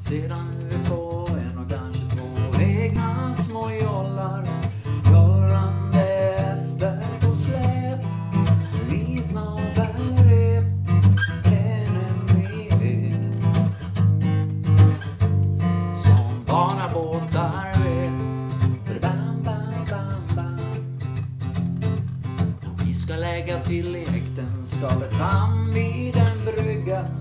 Sedan vi får en och kanske två egna små jollar, jollrande efter på släp, vitna och bärrep, en evighet. Som barnabåtar vet, bam, bam, bam, bam. Och vi ska lägga till i äktenskapets hamn vid en brygga.